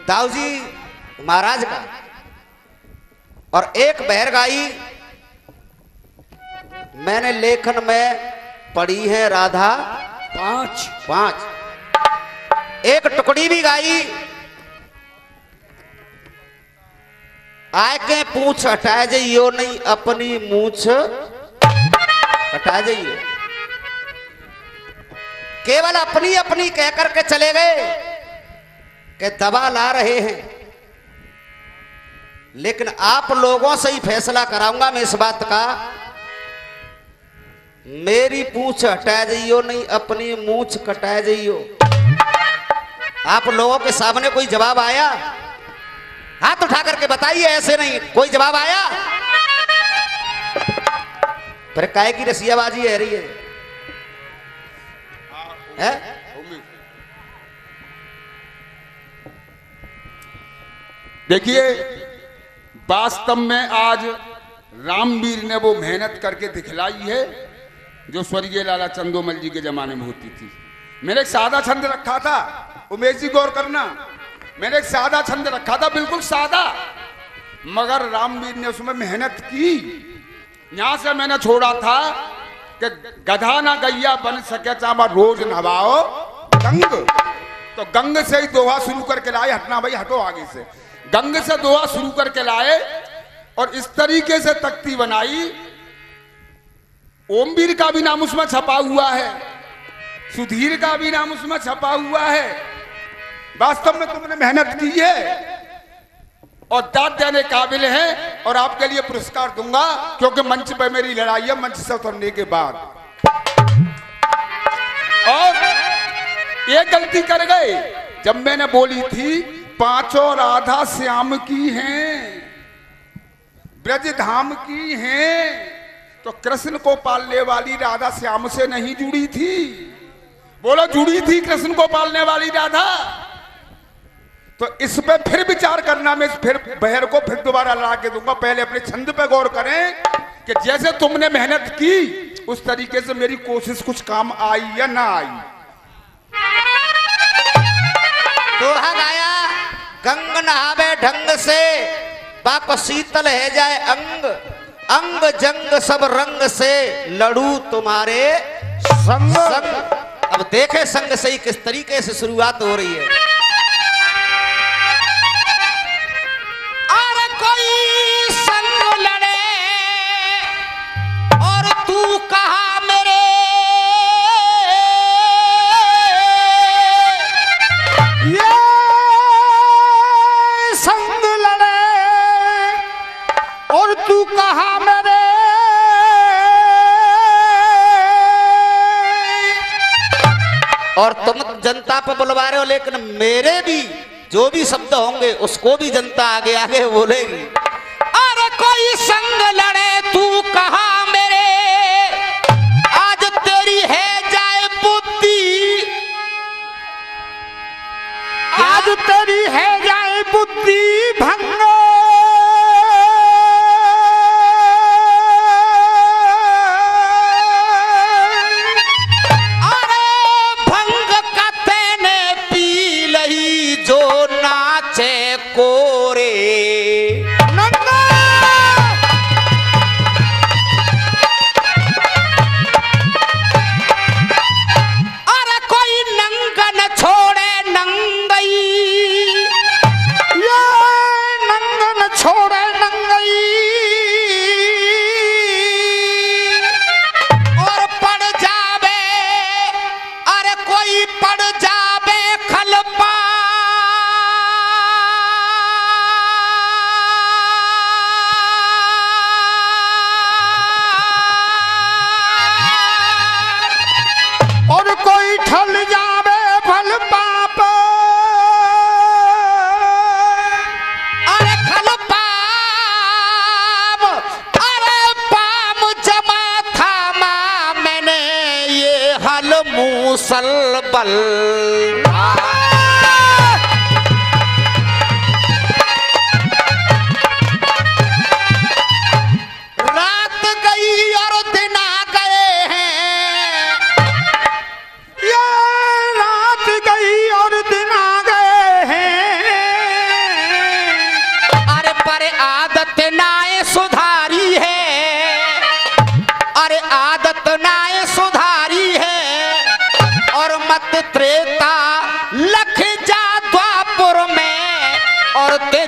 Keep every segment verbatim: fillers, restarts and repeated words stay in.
दाऊजी महाराज का, और एक बहरगाई मैंने लेखन में पढ़ी है राधा पांच पांच। एक टुकड़ी भी गाई, आय के पूछ हटाए जाइयो नहीं अपनी मूछ हटाए जाइए। केवल अपनी अपनी कह करके चले गए कि दवा ला रहे हैं, लेकिन आप लोगों से ही फैसला कराऊंगा मैं इस बात का, मेरी पूछ हटाए जाइयो नहीं अपनी मूछ कटाए जाइयो। आप लोगों के सामने कोई जवाब आया? हाथ उठा करके बताइए, ऐसे नहीं। कोई जवाब आया? फिर काहे की रसियाबाजी है रही है, है? देखिए, वास्तव में आज रामवीर ने वो मेहनत करके दिखलाई है जो स्वर्गीय लाला चंदोमल जी के जमाने में होती थी। मैंने एक सादा छंद रखा था, उमेश जी गौर करना, मैंने एक सादा छंद रखा था, बिल्कुल सादा, मगर रामवीर ने उसमें मेहनत की। यहां से मैंने छोड़ा था कि गधा ना गैया बन सके चामा रोज नवाओ गंग, तो गंग से ही दोहा शुरू करके लाए। हटना भाई, हटो आगे से। गंग से दोहा शुरू करके लाए और इस तरीके से तख्ती बनाई। ओमवीर का भी नाम उसमें छपा हुआ है, सुधीर का भी नाम उसमें छपा हुआ है। वास्तव में तुमने मेहनत की है और दाद देने काबिल है, और आपके लिए पुरस्कार दूंगा, क्योंकि मंच पे मेरी लड़ाई है मंच से उतरने के बाद। और ये गलती कर गए जब मैंने बोली थी पांचों राधा श्याम की हैं, ब्रज धाम की हैं, तो कृष्ण को पालने वाली राधा श्याम से नहीं जुड़ी थी। बोलो, जुड़ी थी कृष्ण को पालने वाली राधा। तो इस पे फिर विचार करना, मैं फिर बहर को फिर दोबारा ला के दूंगा। पहले अपने छंद पे गौर करें कि जैसे तुमने मेहनत की उस तरीके से मेरी कोशिश कुछ काम आई या ना आई। दोहा गाया, गंग नहावे ढंग से पाक शीतल है जाए अंग, अंग जंग सब रंग से लड़ू तुम्हारे संग। संग अब देखे संग से ही किस तरीके से शुरुआत हो रही है। अरे कोई संग लड़े और तू कहा मेरे, ये संग लड़े और तू कहा मेरे, और तुम जनता पे बुलवा रहे हो, लेकिन मेरे भी जो भी शब्द होंगे उसको भी जनता आगे आगे बोलेगी। अरे कोई संग लड़े तू कहा मेरे, आज तेरी है जाए बुद्धि, आज तेरी है जाए बुद्धि भंग।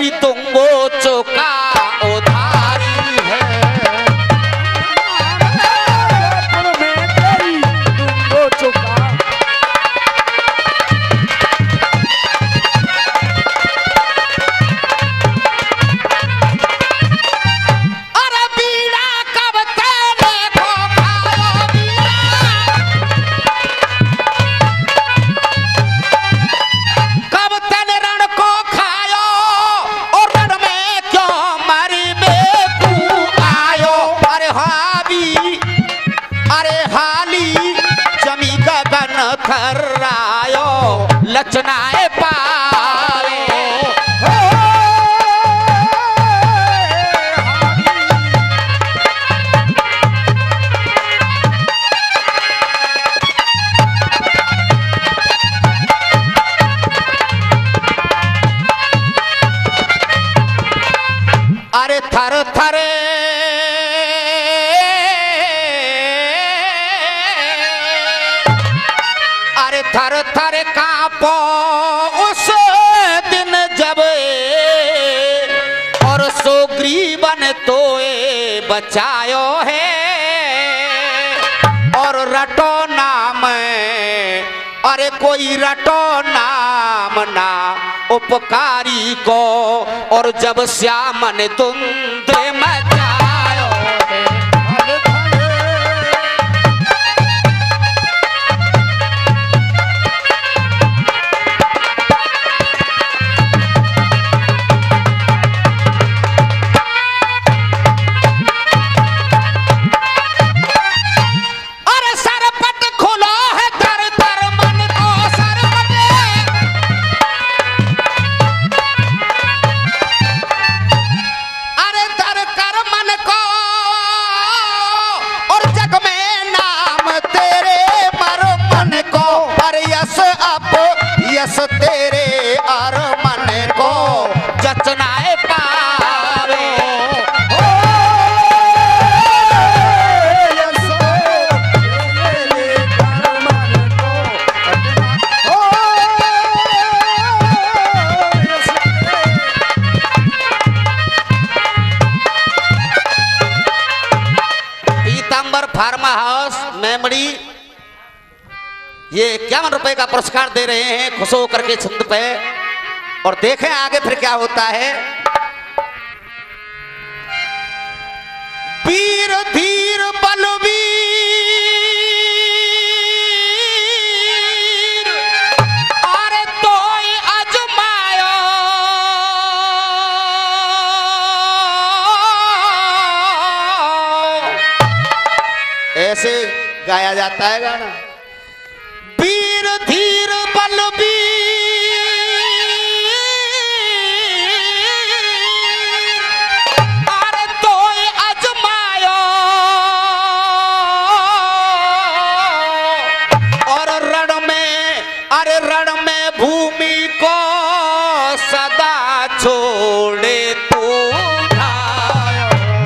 मेरी तुंगो चौका उधारी है। जयपुर में तेरी तुंगो चौका। अरे बीड़ा कब तेरे को खाओ बीड़ा, कब तेरे रण को खायो और रण में क्यों मरी बेकू आयो। अरे हावी अरे हाली जमी गगन थर्रायो लचनाए पावे। अरे थर थरे अरे थर थर कांपो उस दिन जब और सुग्रीवन तोए बचायो है। और रटो नाम अरे कोई रटो नाम ना उपकारी को, और जब श्याम ने धुंध मचायो है। अरे सरपट खुलो है तर तर मन को सरपट, अरे तर कर मन को, और जग में नाम तेरे मर मन को। अरे यस अप यस तेरे अर मन को जचनाए पावे। पीतांबर फार्मा हाउस मेमड़ी ये इक्यावन रुपए का पुरस्कार दे रहे हैं खुश होकर के छंद पे। और देखें आगे फिर क्या होता है। वीर धीर बलवीर अरे तोय अजमायो, ऐसे गाया जाता है गाना। वीर धीर बलवीर अरे तोय अजमायो, और रण में अरे रण में भूमि को सदा छोड़े तू धायो।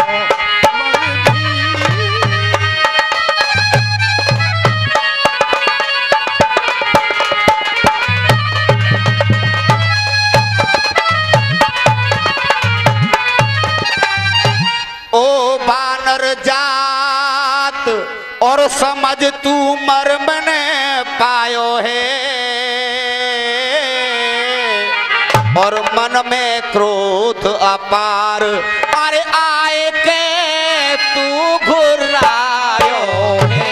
ओ बानर जात और समझ तू मर्म ने पायो है, और मन में क्रोध अपार अरे आए के तू घुरायो है।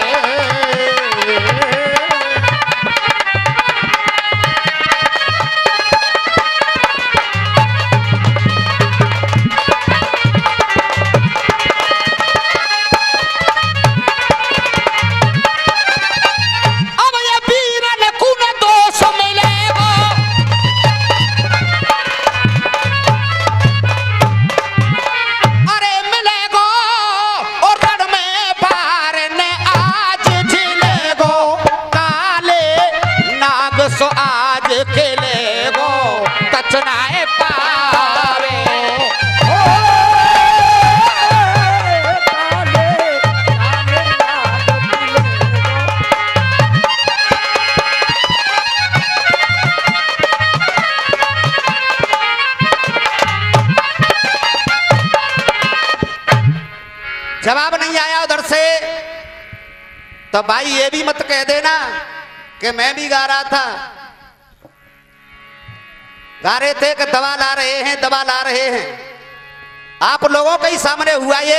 अब ये वीरन कुन दोष मिलेगा, अरे मिलेगा और रण में बाहर ने आज झिलेगो, काले नाग सो आज खेलेगो तचनाए पावे। जवाब नहीं आया उधर से तो भाई ये भी मत कह देना कि मैं भी गा रहा था। गा रहे थे कि दवा ला रहे हैं, दवा ला रहे हैं। आप लोगों के ही सामने हुआ ये।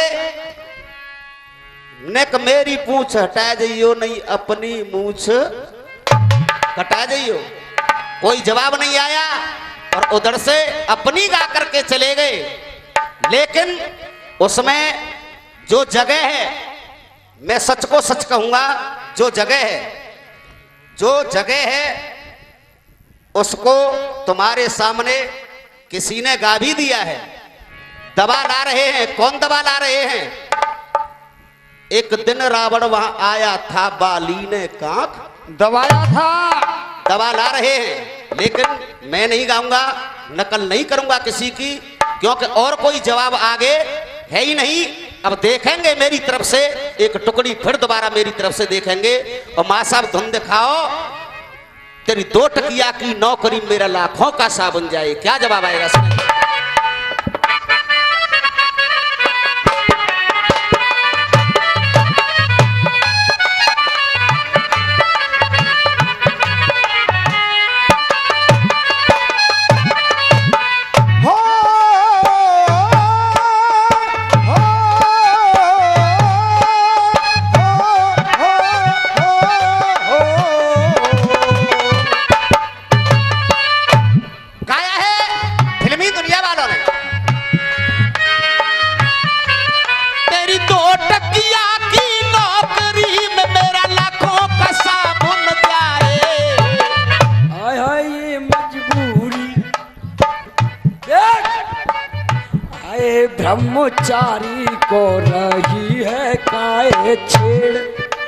नेक मेरी पूछ हटा जाइयो, नहीं अपनी मूछ हटा जाइयो। कोई जवाब नहीं आया और उधर से अपनी गा करके चले गए। लेकिन उसमें जो जगह है, मैं सच को सच कहूंगा, जो जगह है जो जगह है उसको तुम्हारे सामने किसी ने गा भी दिया है। दवा ला रहे हैं। कौन दवा ला रहे हैं? एक दिन रावण वहां आया था, बाली ने कांख दबाया था। दवा ला रहे हैं। लेकिन मैं नहीं गाऊंगा, नकल नहीं करूंगा किसी की, क्योंकि और कोई जवाब आगे है ही नहीं। अब देखेंगे मेरी तरफ से एक टुकड़ी, फिर दोबारा मेरी तरफ से देखेंगे। और मां साहब धुन दिखाओ, तेरी दो टकिया की नौकरी मेरा लाखों का सा बन जाए। क्या जवाब आएगा इसमें? ब्रह्मचारी को रही है काहे छेड़,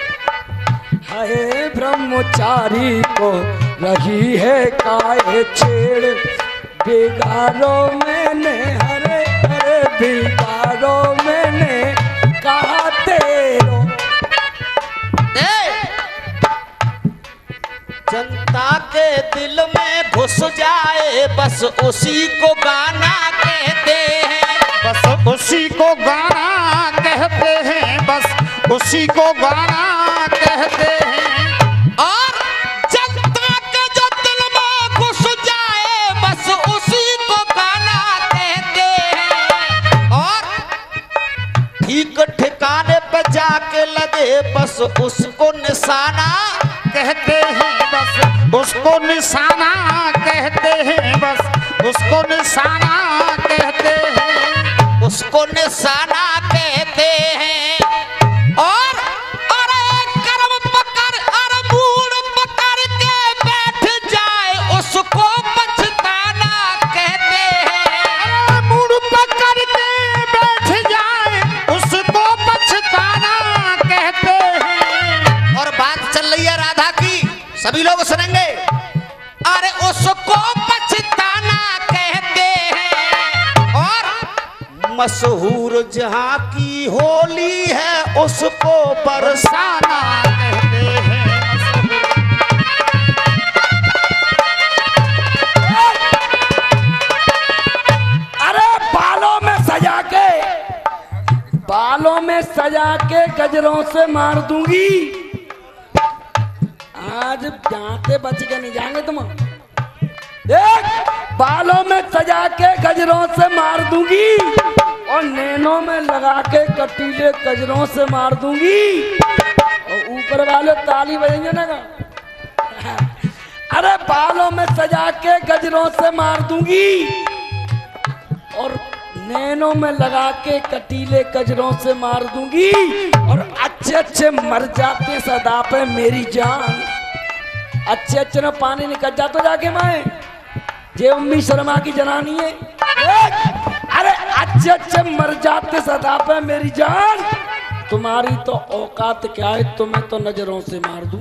हाय ब्रह्मचारी को रही है काहे छेड़। बिगाड़ो मैंने, हरे हरे बिगाड़ो मैंने कहा तेरो। जनता के दिल में घुस जाए बस उसी को गाना कहते हैं, बस उसी को गाना कहते हैं, बस उसी को गाना कहते हैं। और जनता के जो दिल में घुस जाए बस उसी को गाना कहते हैं। और ठीक ठिकाने पे जाके लगे बस उसको निशाना कहते हैं, बस उसको निशाना कहते हैं, बस उसको निशाना कहते हैं, उसको निशाना कहते हैं। और अरे कर्म पकड़, अरे मूड पकड़ के बैठ जाए उसको पछताना कहते हैं। अरे मूड पकड़ के बैठ जाए उसको पछताना कहते हैं। और बात चल रही है राधा की, सभी लोग सुनेंगे। अरे उसको पछताना कहते हैं। और मशहूर जहां की होली है उसको बरसाना कहते हैं। अरे बालों में सजा के, बालों में सजा के गजरों से मार दूंगी। आज जाते बच के नहीं जाएंगे तुम। देख, बालों में सजा के गजरों से मार दूंगी और नैनों में लगा के कटीले गजरों से मार दूंगी। और ऊपर वाले ताली बजेंगे ना का। अरे बालों में सजा के गजरों से मार दूंगी और नैनों में लगा के कटीले गजरों से मार दूंगी। और अच्छे अच्छे मर जाते सदा पे मेरी जान। अच्छे अच्छे ना पानी निकल जाता जाके मैं, जे उम्मी शर्मा की जनानी है। अरे अच्छे अच्छे मर जाते सदा पे मेरी जान। तुम्हारी तो औकात क्या है, तुम्हें तो नजरों से मार दूं।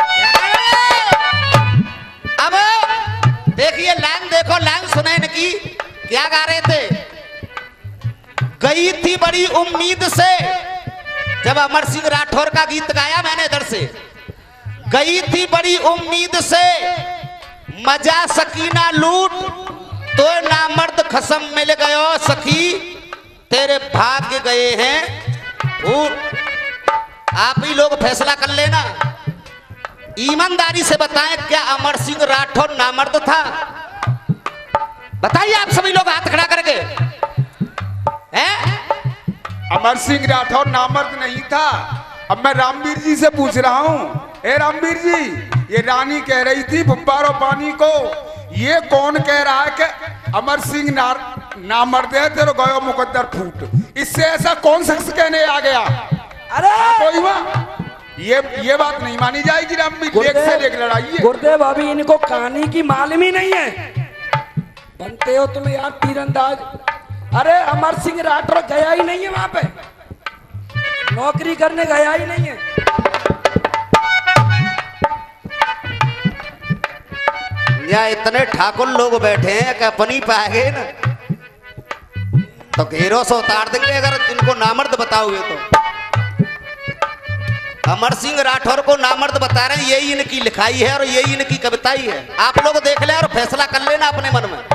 अब देखिए लाइन, देखो लाइन सुने इनकी क्या गा रहे थे। गई थी बड़ी उम्मीद से, जब अमर सिंह राठौर का गीत गाया मैंने इधर से। गई थी बड़ी उम्मीद से मजा सकीना लूट, तो नामर्द खसम मिल गयो सखी तेरे भाग्य गए हैं फूट आप ही लोग फैसला कर लेना। ईमानदारी से बताएं, क्या अमर सिंह राठौर नामर्द था? बताइए आप सभी लोग हाथ खड़ा करके। हैं? अमर सिंह राठौर नामर्द नहीं था। अब मैं रामवीर जी से पूछ रहा हूँ, ए रामवीर जी, ये रानी कह रही थी बुब्बारो पानी को, ये कौन कह रहा है कि अमर सिंह नामर्द है, तेरे गयो मुकद्दर फूट? इससे ऐसा कौन शख्स कहने आ गया? अरे कोई हुआ? ये ये बात नहीं मानी जाएगी रामवीर। देख से देख लड़ाई है। गुरुदेव अभी इनको कहानी की मालूम ही नहीं है। बनते हो तुम यार तीरंदाज। अरे अमर सिंह राठौर गया ही नहीं है वहां पे, नौकरी करने गया ही नहीं है। यहाँ इतने ठाकुर लोग बैठे हैं कि अपनी पाएंगे ना तो घेरों से उतार देंगे अगर इनको नामर्द बताओगे तो। अमर सिंह राठौर को नामर्द बता रहे हैं, यही इनकी लिखाई है और यही इनकी कविताई है। आप लोग देख ले और फैसला कर लेना अपने मन में।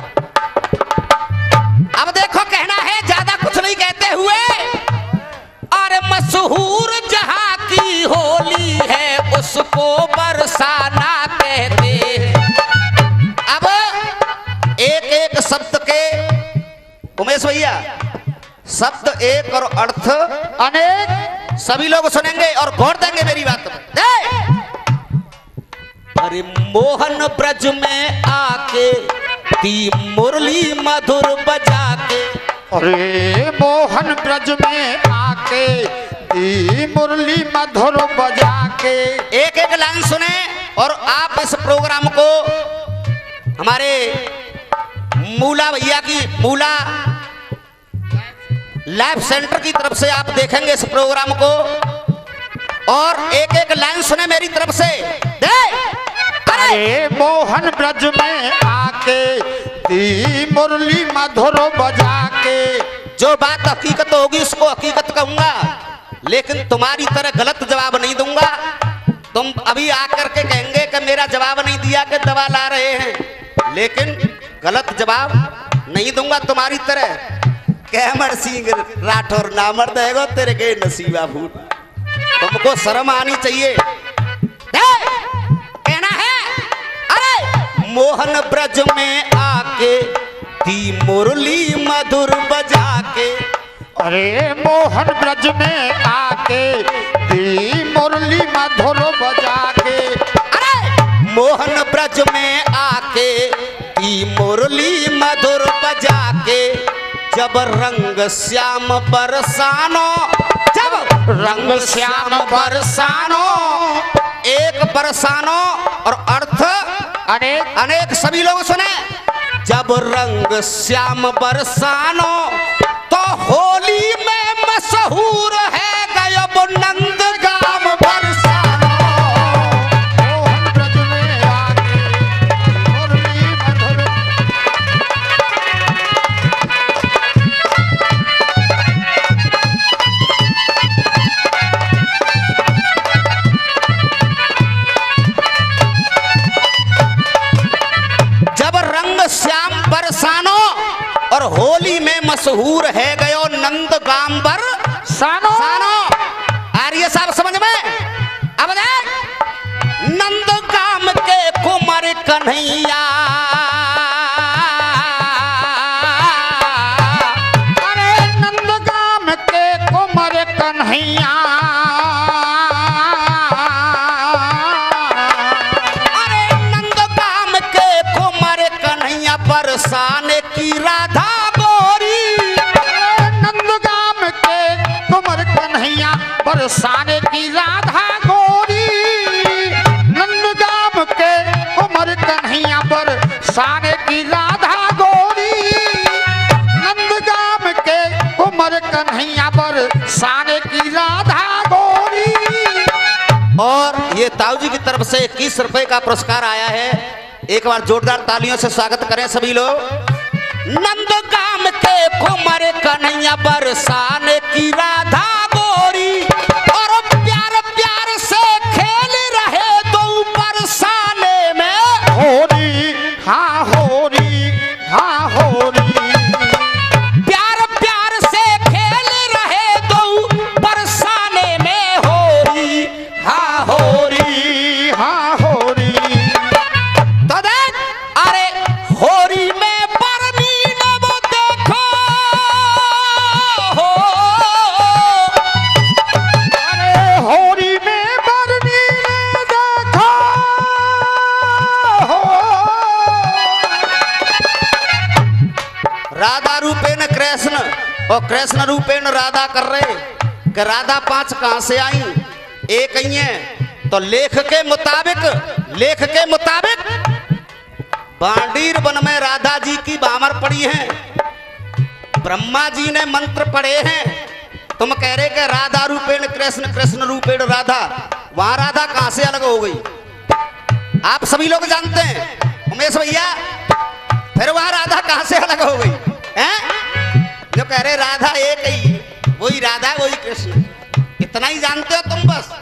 अब देखो, कहना है ज्यादा कुछ नहीं कहते हुए, अरे मशहूर जहां की होली है उसको बरसाना कहते हैं। अब एक एक शब्द के, उमेश भैया, शब्द एक और अर्थ अनेक, सभी लोग सुनेंगे और गौर देंगे मेरी बात में। अरे मोहन ब्रज में आके दी मुरली मधुर बजा के, अरे मोहन ब्रज में आके दी मुरली मधुर बजा के। एक एक लाइन सुने और आप इस प्रोग्राम को हमारे मूला भैया की, मूला लाइव सेंटर की तरफ से आप देखेंगे इस प्रोग्राम को, और एक एक लाइन सुने मेरी तरफ से। दे अरे मोहन ब्रज में आके दी मुरली मधुर बजा के। जो बात हकीकत होगी उसको हकीकत कहूंगा, लेकिन तुम्हारी तरह गलत जवाब नहीं दूंगा। तुम अभी आकर के कहेंगे कि मेरा जवाब नहीं दिया कि दवा ला रहे हैं, लेकिन गलत जवाब नहीं दूंगा तुम्हारी तरह। अमर सिंह राठौर नामर्द है, तेरे के नसीबा फूट। तुमको शर्म आनी चाहिए। कहना है, अरे मोहन ब्रज में आके दी मुरली मधुर बजा के। अरे मोहन ब्रज में आके दी मुरली मधुर बजा के। अरे मोहन ब्रज में आके दी मुरली मधुर बजा के, जब रंग श्याम बरसानो, जब रंग श्याम बरसानो, एक बरसानो और अर्थ अनेक, अनेक सभी लोग सुने। जब रंग श्याम बरसानो तो होली में मशहूर है गयब नंद गाम बरसानो। मोहन ब्रज में आके मुरली मधुर। जब रंग श्याम बरसानो और होली में मशहूर है गयो नंद गांबर सानो सानो। आ रही है साहब समझ में? अब देख, नंद गाम के कुमार कन्हैया, अरे नंदगाम के कुंवर कन्हैया, अरे नंद गाम के कुमार कन्हैया बरसाने की राधा गोरी। नंदगाम के कुंवर कन्हैया बरसाने की राधा गोरी। नंदगाम के कुंवर कन्हैया बरसाने की राधा गोरी। नंदगाम के कुंवर कन्हैया बरसाने की राधा गोरी। और ये ताऊ जी की तरफ से इक्कीस रुपए का पुरस्कार आया है। एक बार जोरदार तालियों से स्वागत करें सभी लोग। नंदगाम के कुमार कन्हैया बरसाने की राधा गोरी, और प्यार प्यार से खेल रहे दो बरसाने में होरी, हाँ होरी, हाँ होरी। प्यार प्यार से खेल रहे दो बरसाने राधा रूपेण कृष्ण और कृष्ण रूपेण राधा कर रहे कि राधा पांच कहां से आई, एक ही है। तो लेख के मुताबिक लेख के मुताबिक बांडीर वन में राधा जी की बामर पड़ी है, ब्रह्मा जी ने मंत्र पढ़े हैं। तुम कह रहे कि राधा रूपेण कृष्ण कृष्ण रूपेण राधा, वहां राधा कहां से अलग हो गई? आप सभी लोग जानते हैं उमेश भैया, फिर वहां राधा कहां से अलग हो गई हैं? जो कह रहे राधा एक ही, वही राधा वही कृष्ण, इतना ही जानते हो तुम बस।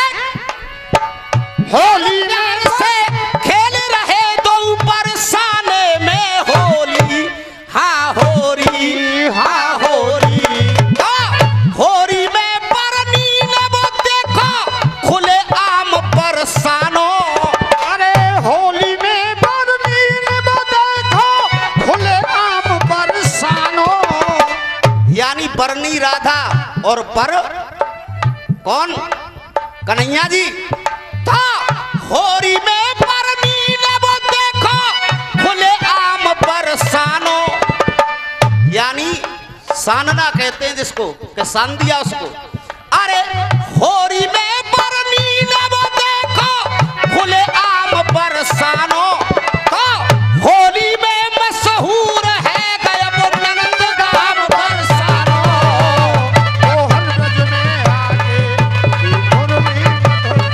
होली से खेल रहे दो बरसाने में होली, हाँ होरी हाँ होरी, होरी में परनी ने वो देखो खुले आम बरसानो। अरे होली में बरनी ने वो देखो खुले आम बरसानो। यानी बरनी राधा और बर कौन? कन्हैया जी। था होरी में बरनी ने वो देखो खुले आम बरसानो, यानी सानना कहते हैं जिसको, कि सान दिया उसको। अरे होरी में बरनी ने वो देखो खुले आम बरसानो, तो होली में मशहूर है गयब नंद गाम बरसानो। मोहन ब्रज में आके की मुरली मधुर।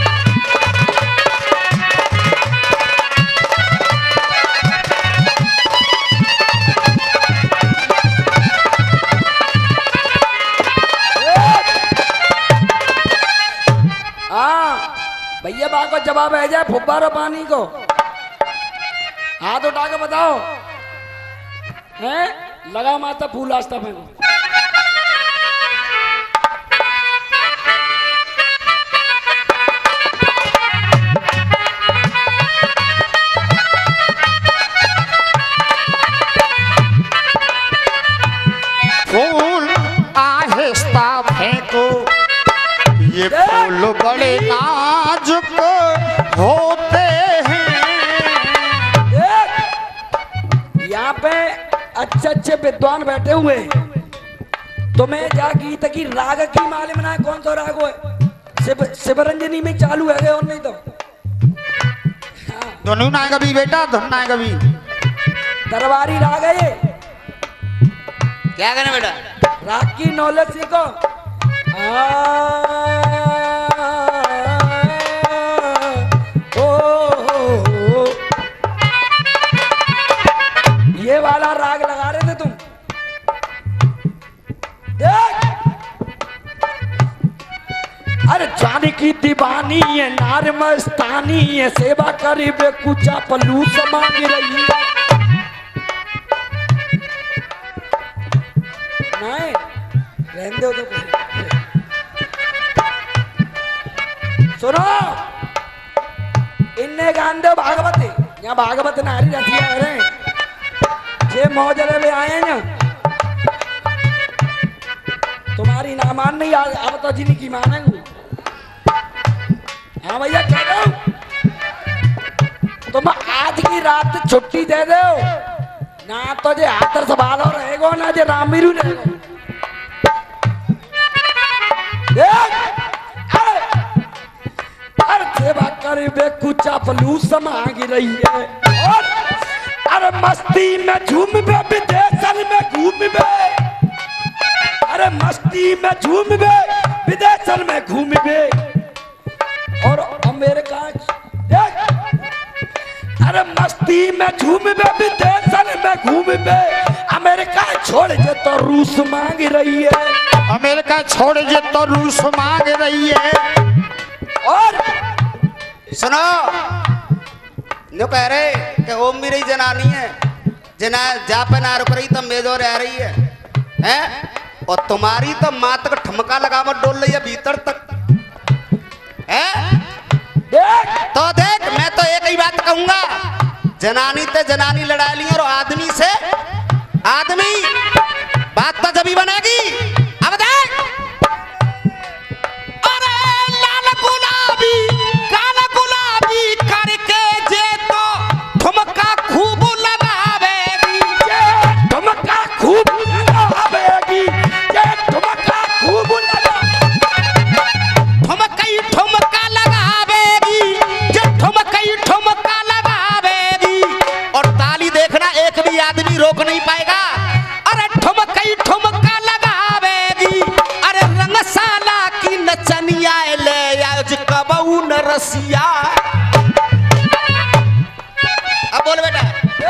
हाँ भैया बा को जवाब है जाए फुब्बारा पानी को, हाथ उठा के बताओ। हैं लगा माता फूल आस्था फेंको। फूल आहिस्ता फेंको, ये फूल बड़े नाजुक होते हैं। यहाँ पे अच्छे अच्छे विद्वान बैठे हुए हैं। तुम्हें जा गीत की राग की मालूम ना है कौन सा राग है? शिव शिवरंजनी में चालू है और नहीं तो धुन ना कभी बेटा, धुन ना कभी। दरबारी राग है ये। क्या करें बेटा? राग की नॉलेज सीखो। आ, ओ, ओ, ओ, ये वाला राग लगा रहे थे तुम। देख अरे जाने की दीवानी है नार मस्तानी है, सेवा करी बे कुचा पल्लू समांग रही नहीं रहने दो तो सुनो। इन्ने गान दो भागवत, यहाँ भागवत नारी रसिया है जे मौजरे में आए हैं ना, तुम्हारी ना मान नहीं आ, अब तो जिन्हीं की मानेंगे। हाँ भैया कह रहा हूं तुम आज की रात छुट्टी दे दो ना, तो जे हाथर संभालो रहेगो ना जे रामवीरू रहेगो। अरे सेवा करे बे कुचा पलूस मांग रही है, और अरे मस्ती में झूम बे विदेशन में घूम बे, अरे मस्ती में झूम बे विदेशन में घूम बे, और अमेरिका अरे मस्ती में झूम बे विदेशन में घूम बे, अमेरिका छोड़ के तो रूस मांग रही है, अमेरिका छोड़ के तो रूस मांग रही है। और सुनो जो कह रहे कि ओम मेरी जनानी है, जना जा पे ना रुक रही तो मेजो रह रही है, हैं? और तुम्हारी तो मात का ठमका लगा मत डोल रही है भीतर तक, हैं? देख तो देख मैं तो एक ही बात कहूंगा, जनानी ते जनानी लड़ा ली और आदमी से आदमी, बात तो जब बनेगी। अब देख अरे लाल गुलाबी काला गुलाबी करके जे तो ठुमका खूब लगावेगी, ठुमका रोक नहीं पाएगा। अरे ठुमका ही ठुमका लगावेगी, अरे रंगशाला की नचनिया ले आज कबऊ न रसिया। अब बोल बेटा।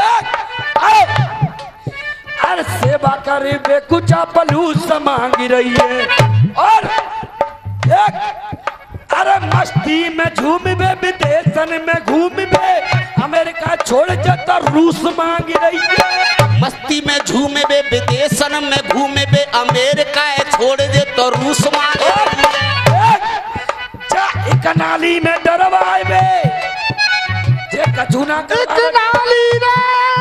अरे सेवा करे बेकुचा पलूस मांगी रही है, और एक अरे मस्ती में झूम बे, विदेशन में घूम बे, अमेरिका छोड़ जाता रूस मांगी रही है। मस्ती में झूमे बे, विदेशन में घूमे बे, अमेरिका छोड़ दे तो रूस मांगे रही है। जा एक नाली में डरवाए बे, जे कचूना एक नाली में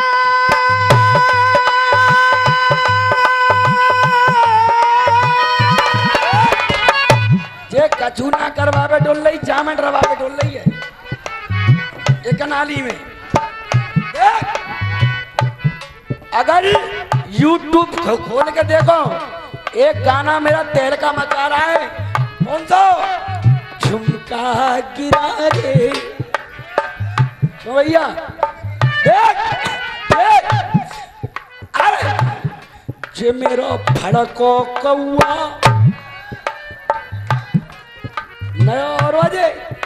जे कचूना करवावे डोल रही, जामन रवावे डोल रही है एक नाली में। देख, अगर यूट्यूब खोल के देखो, एक गाना मेरा तेल का मचा रहा है, कौन सा? झुमका गिरा रे तो भैया देख देख, अरे जे मेरो फड़को कौआ नया और वजे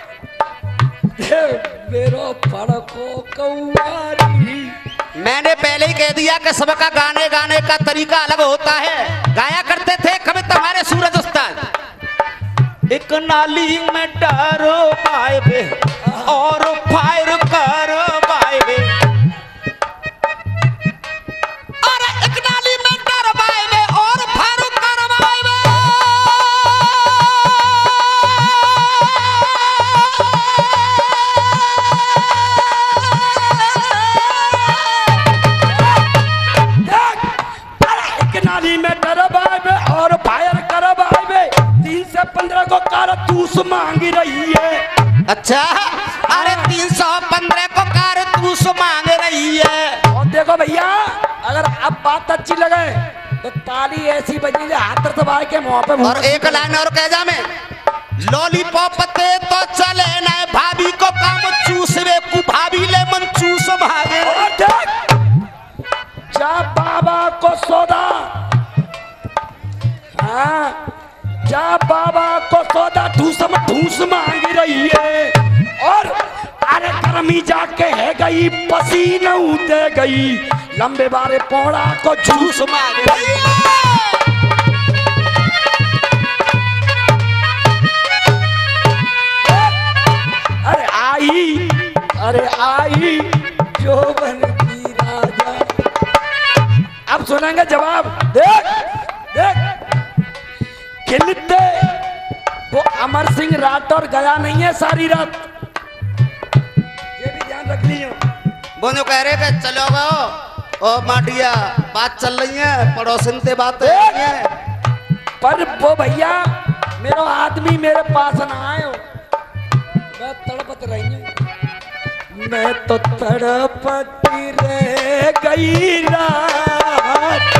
मेरो फड़को कौआरी। मैंने पहले ही कह दिया कि सबका गाने गाने का तरीका अलग होता है। गाया करते थे कभी तुम्हारे सूरज उस्ताद। एक नाली में डरो पाए बे और फायर करो पाए बे, अरे एक नाली में डरो पाए बे और फायर करो पाए बे। नाली में डरवाए बे और फायर करवाए बे, तीन से पंद्रह को कारतूस मांगी रही है। अच्छा, अरे तीन सौ पंद्रह को कारतूस मांग रही है। और देखो भैया, अगर अब बात अच्छी लगे तो ताली ऐसी बजी जो हाथ दबाए के मुंह पे। और एक लाइन और कह जा, मैं लॉलीपॉप ते तो चले ना भाभी को काम चूसवे कु भाभी ले मन चूस भागे। और देख, जा बाबा को सौदा, हाँ जा बाबा को सौदा ठूस ठूस मांगी रही है। और अरे गर्मी जाके है गई, पसीना उते गई, लंबे बारे पौड़ा को झूस मांग रही है। अरे आई, अरे आई जो बन की राजा। अब सुनेंगे जवाब। देख देख, खिलते वो अमर सिंह राठौर गया नहीं है सारी रात, ये भी ध्यान रख लीजिए। वो जो कह रहे थे चलो गो ओ माटिया, बात चल रही है पड़ोसन से बात है, पर वो भैया मेरा आदमी मेरे पास ना आयो, मैं तड़पत रही हूँ, मैं तो तड़पती रह गई रात।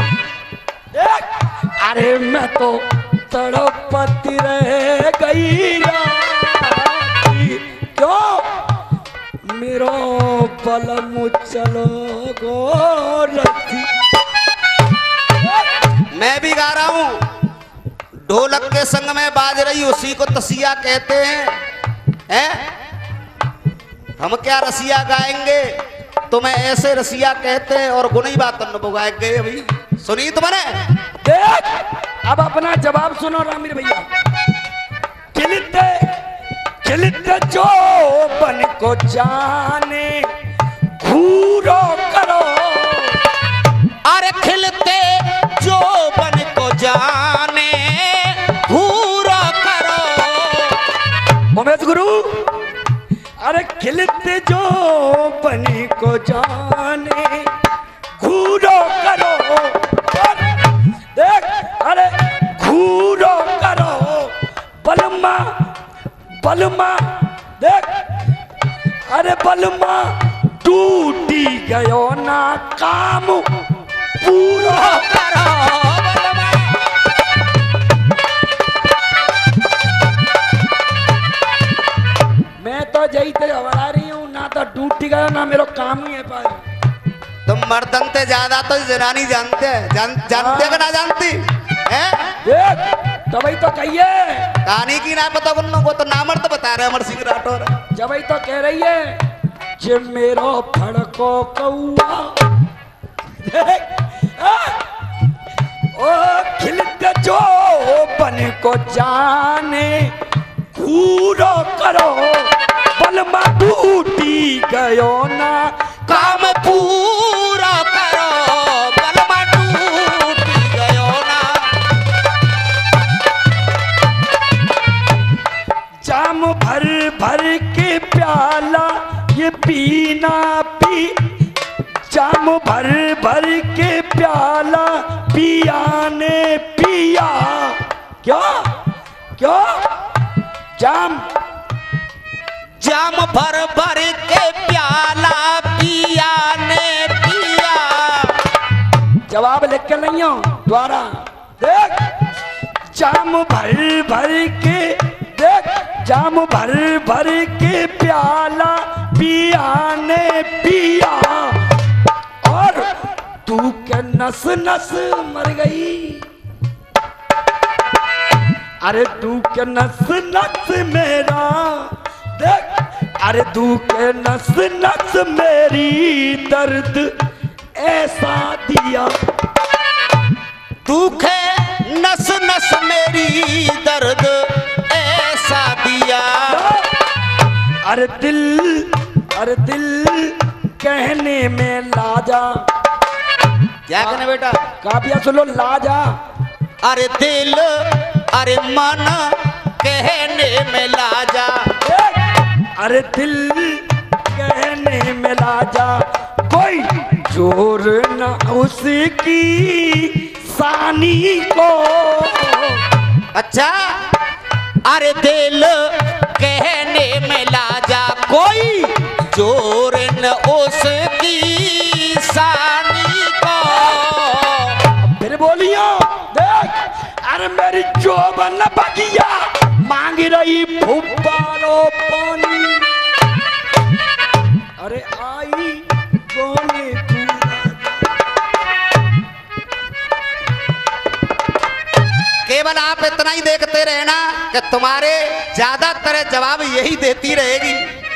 अरे मैं तो तड़पती रह गई रात, क्यों मेरो पलम चलो गो रथी। मैं भी गा रहा हूँ, ढोलक के संग में बाज रही उसी को तसिया कहते हैं, हैं? हम क्या रसिया गाएंगे, तुम्हें ऐसे रसिया कहते हैं और गुनी बात गाएंगे। अभी सुनी तुमने? देख, अब अपना जवाब सुनो रामीर भैया। खिलते खिलते जो बन को जाने घूरो करो, अरे खिलते जो बन को जाने घूरो करो। उमेश गुरु, अरे खिलते जो बनी को जाने घूरो करो। देख, अरे घूरो करो बलमा बलमा। देख, अरे बलमा टूटी गयो ना काम पूरा करो। मैं तो जई ते हवड़ा रही हूँ, ना तो टूटी गयो ना मेरो काम ही है पाए। तुम मर्दन से ज्यादा तो जनानी जानते हैं। जान, जानते कि ना जानती है? देख तभी तो कहिए, कहानी की ना पता उन लोगों को तो नामर तो बता रहे अमर सिंह राठौर। जब तो कह रही है जे मेरो फड़को कौआ देख आ, ओ खिलत जो बन को जाने पूरो करो बलमा टूटी गयो ना काम पूरा करो बलमा टूटी गयो ना। जाम भर भर के प्याला ये पीना पी, जाम भर भर के प्याला पिया ने पिया। क्या क्या जाम जाम भर भर के प्याला पिया ने पिया। जवाब लिख के नहीं हो द्वारा देख, जाम भर भर के देख, जाम भर भर के प्याला पिया ने पिया, और तू के नस नस मर गई। अरे तू के नस नस मेरा देख, अरे तू के नस नस मेरी दर्द ऐसा दिया। तू के नस नस मेरी दर्द ऐसा दिया। अरे दिल अरे दिल कहने में लाजा। क्या कहने बेटा? काव्या सुनो लाजा। अरे दिल अरे मन कहने में लाजा। अरे दिल कहने में लाजा, कोई जोर न उसकी सानी को। अच्छा अरे दिल कहने में लाजा, कोई जोर न उसकी सानी को। फिर बोलियो देख, अरे मेरी जोबन बगिया मांग रही फुब्बारो पानी। अरे आई बोले केवल आप इतना ही देखते रहना कि तुम्हारे ज्यादातर जवाब यही देती रहेगी।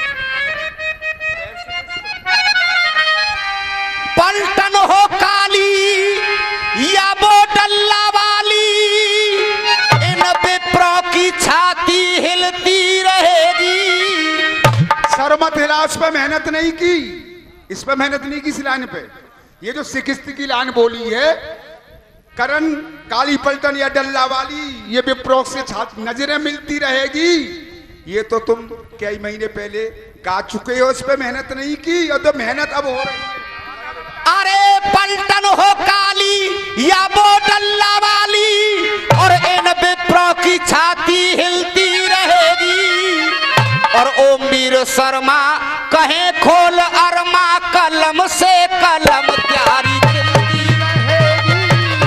पलटन हो काली या वो डल्ला वाली, इन विप्रों की छाती हिलती रहेगी। सर मत हिला, उस पर मेहनत नहीं की, इस पर मेहनत नहीं की इस लाइन पे। ये जो सिकिस्त की लाइन बोली है, करण काली पलटन या डल्ला वाली, ये विप्रों से छाती नजरें मिलती रहेगी, ये तो तुम कई महीने पहले गा चुके हो, इस पे मेहनत नहीं की, और तो मेहनत अब हो रही है। अरे पलटन हो काली या वो डल्ला वाली, और इन विप्रों की छाती हिलती रहेगी। और ओम वीर शर्मा कहे खोल अरमा, कलम से कलम त्यारी खिलती रहेगी।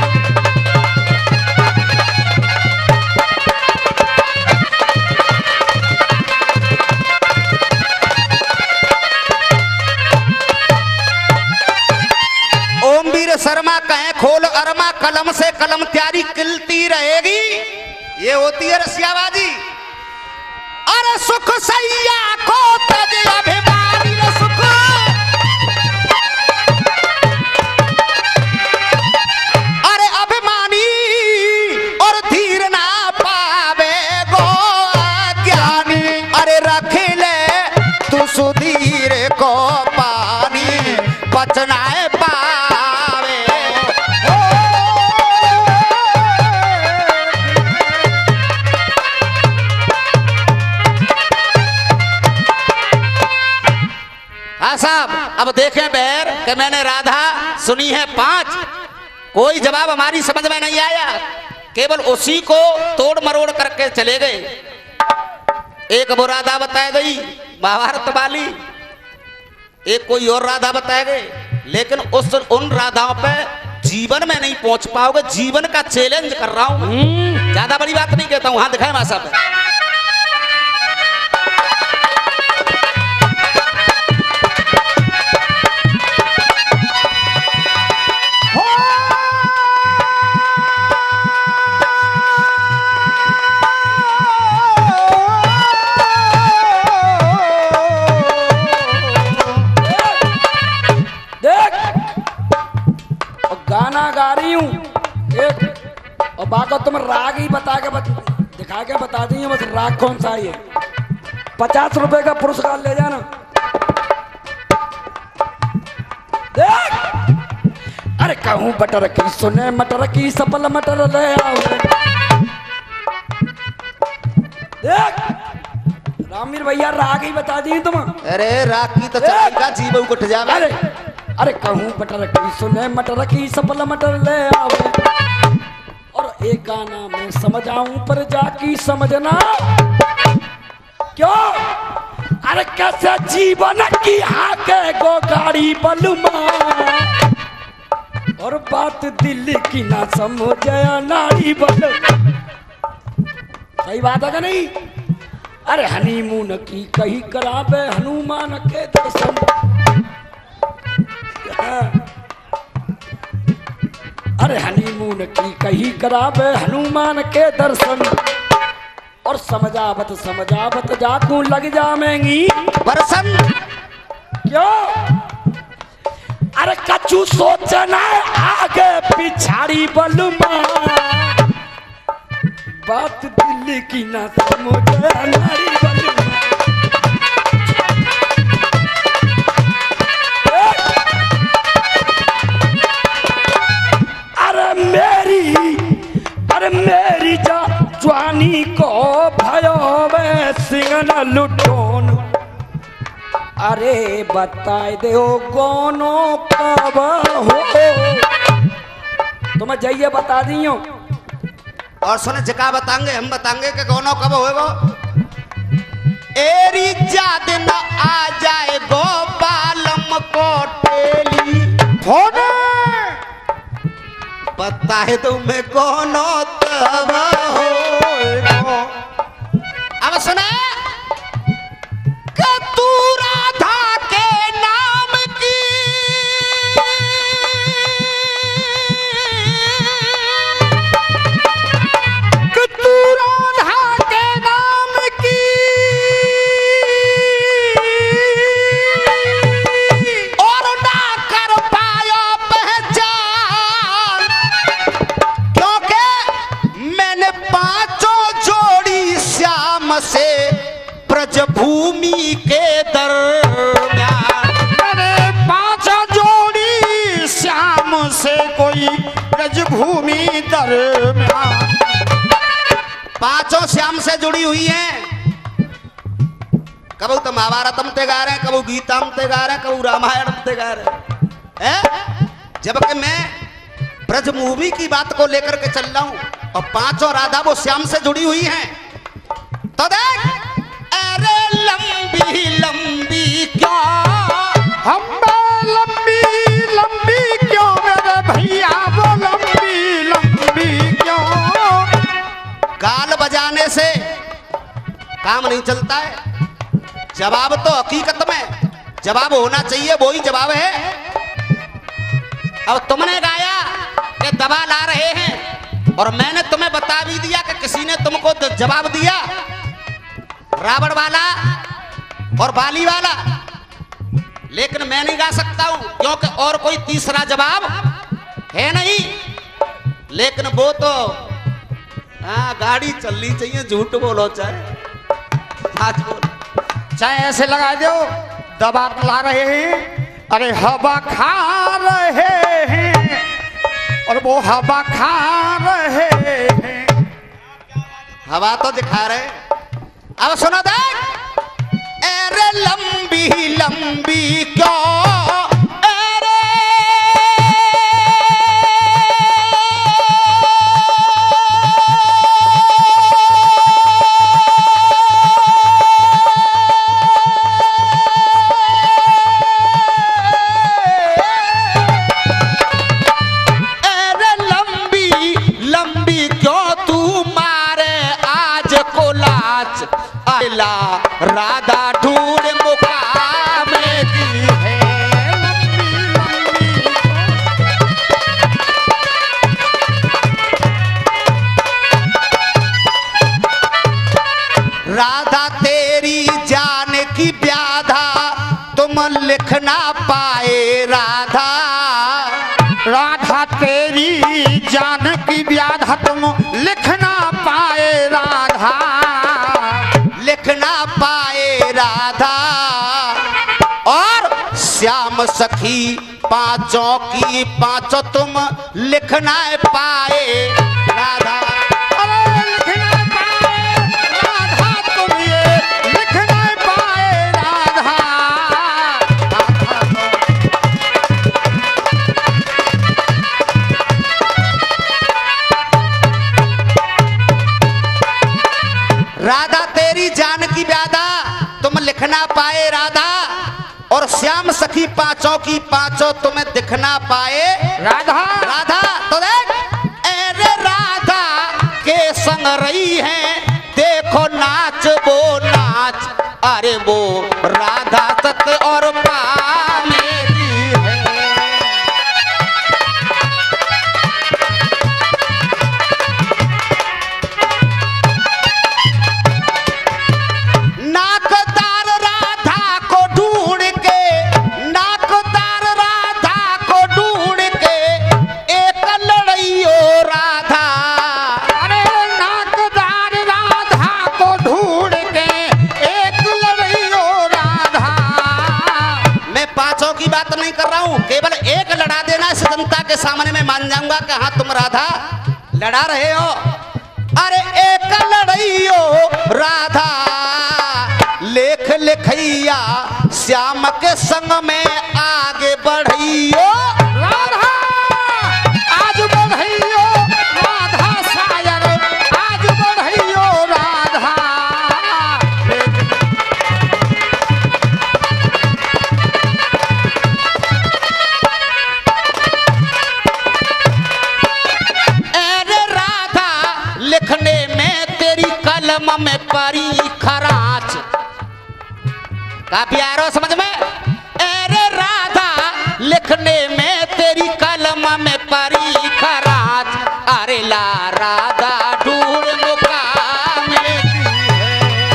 ओम वीर शर्मा कहे खोल अरमा, कलम से कलम त्यारी खिलती रहेगी। ये होती है रसियाबाजी। अरे सुख सैया को तज अभिमानी रे सुख, अरे अभिमानी और धीर ना पावे गो ज्ञानी। अरे रख ले तू सुधीर को पानी, बचना पावे। हाँ साहब, अब देखें बैर कि मैंने राधा सुनी है पांच, कोई जवाब हमारी समझ में नहीं आया, केवल उसी को तोड़ मरोड़ करके चले गए। एक वो राधा बताई गई महाभारत वाली, एक कोई और राधा बताए गए, लेकिन उस उन राधाओं पे जीवन में नहीं पहुंच पाओगे। जीवन का चैलेंज कर रहा हूं मैं, ज्यादा बड़ी बात नहीं कहता हूं। हाँ दिखाए मां साहब। गाना गा रही हूँ एक, और बाको तुम राग ही बता के बत, दिखा के बता दी बस राग कौन सा है। पचास रुपए का पुरस्कार ले जाना। देख अरे कहूँ बटर की सुने मटर की सफल मटर ले आओ। देख रामवीर भैया राग ही बता दी तुम। अरे राग की तो चाय का जीव उठ जावे। अरे अरे कहूँ बटर की सुने मटर की सफल मटर ले आओ, और एक गाना में समझाऊं पर जाकी समझना क्यों। अरे कैसे जीवन की आगे गो गाड़ी बलुमा, और बात दिल की ना समझे नारी बल। सही बात है कि नहीं। अरे हनीमून की कही करावे हनुमान के दर्शन। अरे हनीमून की कही करावे हनुमान के दर्शन, और समझावत समझावत जाकू लग जामेंगी बरसन। क्यों। अरे कछु सोचना आगे पिछाड़ी बलुमा, बात दिल की ना समझे नारी बलुमा। अरे मेरी अरे मेरी जा जवानी को भयो वे सिंगन लुटोन। अरे बताए दो कोनो कब हो। तुम्हें जाइए बता दी हूँ। और सुने जका बताएंगे हम बताएंगे कि कौनो कब होएगो। एरी याद न आ जाए गोपालम कोटेली फोने बताए तुम्हें कोनो तब होएगो। अब सुना कि तू राधा के नाम की कि तू राधा के नाम की और ना कर पायो पहचान, क्योंकि मैंने पांचों जोड़ी श्याम से ब्रजभूमि के दरमियान। मैंने पांच जोड़ी श्याम से कोई ब्रजभूमि दरमियान। पांचों श्याम से जुड़ी हुई हैं। कबू तो महाभारत हम ते गा रहे हैं, कबू गीता हम ते गा रहे हैं, कबू रामायण हम ते गा रहे हैं। जबकि मैं ब्रज मूवी की बात को लेकर के चल रहा हूं, और पांचों राधा वो श्याम से जुड़ी हुई हैं। तो देख अरे लंबी लंबी क्या हम लंबी लंबी क्यों मेरे भैया, वो लंबी लंबी क्यों। गाल बजाने से काम नहीं चलता है। जवाब तो हकीकत में जवाब होना चाहिए, वो ही जवाब है। अब तुमने गाया कि दवा ला रहे हैं, और मैंने तुम्हें बता भी दिया कि किसी ने तुमको जवाब दिया, रावण वाला और बाली वाला। लेकिन मैं नहीं गा सकता हूं, क्योंकि और कोई तीसरा जवाब है नहीं। लेकिन वो तो हाँ गाड़ी चलनी चाहिए, झूठ बोलो चाहे सच बोलो। चाहे ऐसे लगा दो दबा ला रहे हैं, अरे हवा खा रहे हैं, और वो हवा खा रहे हैं। हवा तो दिखा रहे। अब सुनो देख अरे लंबी लंबी क्यों अरे अरे लंबी लंबी क्यों तू मारे आज को लाच आला राधा ढूंढ मुकाम की है। राधा तेरी जान की व्याधा तुम लिख ना पाए राधा, राधा तेरी जान की व्याधा तुम लिख ना पाए राधा, लिख ना पाए राधा। और श्याम सखी पांचों की पांचों तुम लिख ना पाए राधा। अरे लिख ना पाए राधा तुम ये लिख ना पाए राधा। राधा तेरी जान की व्याधा तुम लिख ना पाए राधा, और श्याम सखी पांचों की पांचों तुम्हें दिख ना पाए राधा राधा। तो देख अरे राधा के संग रही है देखो नाच वो नाच, अरे वो राधा सत्य और पा मेरी है। नाकदार राधा को ढूंढ के, नाकदार राधा को ढूंढ के एक लड़ाइयो राधा। अरे नाकदार राधा को ढूंढ के एक लड़ाइयो राधा। मैं पांचों की बात नहीं कर रहा हूं, केवल एक लड़ा देना इस जनता के सामने में मान जाऊंगा कि हाँ तुम राधा लड़ा रहे हो। अरे एक लड़ाइयो राधा लेख लिखैया श्याम के संग में आगे बढ़ियो राधा आज बढ़इयो राधा सायर, आज बढ़इयो राधा। अरे राधा लिखने में तेरी कलम में परी खराच। काफी आ रहा हो समझ में? अरे राधा लिखने में तेरी कलम में परी खराच, अरे ला राधा ढूंढ मुकाम की है।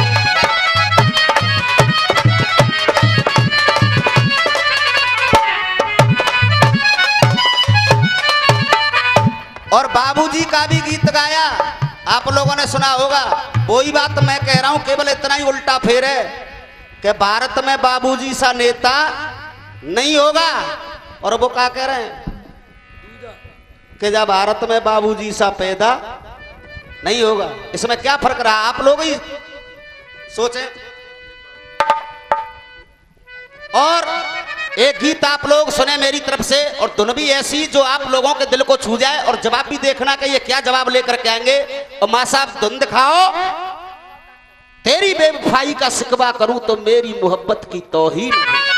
और बाबूजी का भी गीत गाया आप लोगों ने सुना होगा। वही बात मैं कह रहा हूं, केवल इतना ही उल्टा फेर है कि भारत में बाबूजी सा नेता नहीं होगा। और वो क्या कह रहे हैं कि जब भारत में बाबूजी सा पैदा नहीं होगा। इसमें क्या फर्क रहा आप लोग ही सोचें। और एक गीत आप लोग सुने मेरी तरफ से, और धुन भी ऐसी जो आप लोगों के दिल को छू जाए, और जवाब भी देखना कि ये क्या जवाब लेकर के आएंगे। और मां साहब धुन दिखाओ। तेरी बेवफाई का शिकवा करूं तो मेरी मोहब्बत की तौहीन है।